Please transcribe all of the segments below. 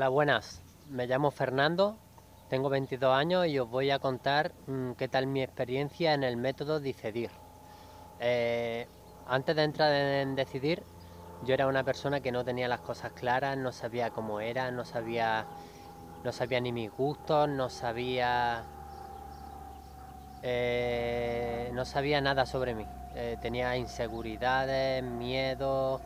Hola, buenas. Me llamo Fernando, tengo 22 años y os voy a contar qué tal mi experiencia en el método Decidir. Eh, Antes de entrar en Decidir, yo era una persona que no tenía las cosas claras, no sabía cómo era, no sabía ni mis gustos, no sabía nada sobre mí. Tenía inseguridades, miedos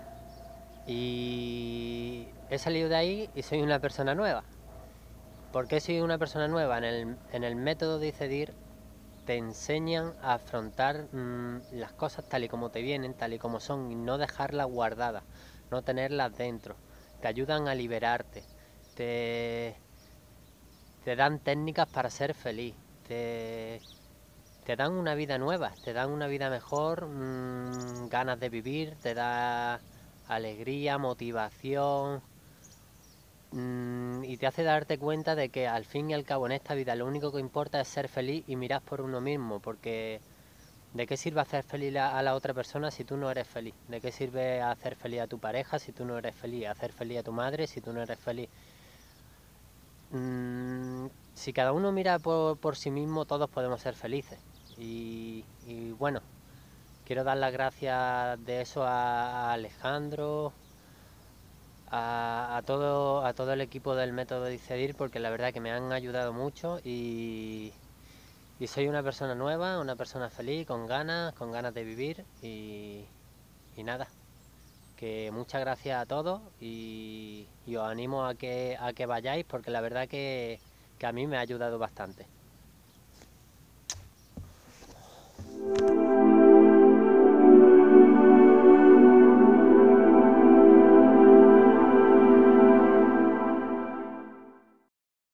y he salido de ahí y soy una persona nueva. ¿Por qué soy una persona nueva? En el método Decidir te enseñan a afrontar las cosas tal y como te vienen, tal y como son, y no dejarlas guardadas, no tenerlas dentro. Te ayudan a liberarte, te, te dan técnicas para ser feliz, te, te dan una vida nueva, te dan una vida mejor, ganas de vivir, te da alegría, motivación, y te hace darte cuenta de que al fin y al cabo en esta vida lo único que importa es ser feliz y mirar por uno mismo, porque ¿de qué sirve hacer feliz a la otra persona si tú no eres feliz? ¿De qué sirve hacer feliz a tu pareja si tú no eres feliz? ¿Hacer feliz a tu madre si tú no eres feliz? Si cada uno mira por sí mismo, todos podemos ser felices. Y bueno, quiero dar las gracias de eso a Alejandro, a todo el equipo del método Decidir, porque la verdad que me han ayudado mucho y soy una persona nueva, una persona feliz, con ganas de vivir y nada, que muchas gracias a todos y os animo a que vayáis porque la verdad que a mí me ha ayudado bastante.